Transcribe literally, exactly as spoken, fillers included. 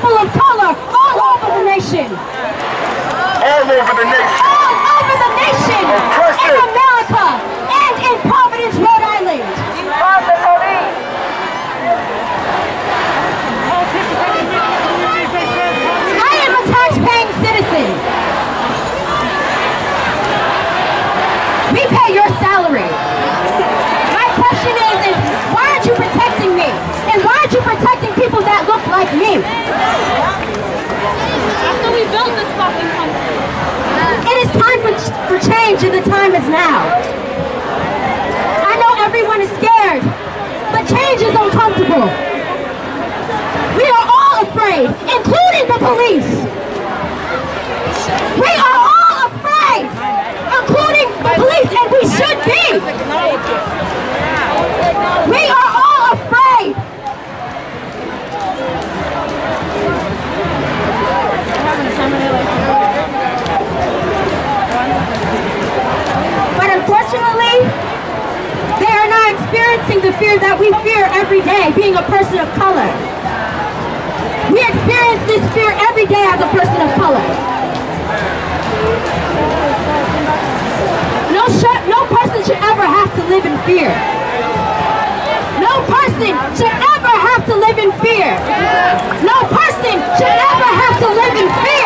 people of color all over the nation. All over the nation. All over the nation. In America and in Providence, Rhode Island. I am a tax-paying citizen. We pay your salary. My question is, is why aren't you protecting me? And why aren't you protecting people that look like me? After we built this fucking country. It is time for, for change, and the time is now. I know everyone is scared, but change is uncomfortable. We are all afraid, including the police. We are all afraid, including the police, and we should be. We are all afraid. But unfortunately, they are not experiencing the fear that we fear every day, being a person of color. We experience this fear every day as a person of color. No, no person should ever have to live in fear. No person should ever have to live in fear. No person should ever have to live in fear.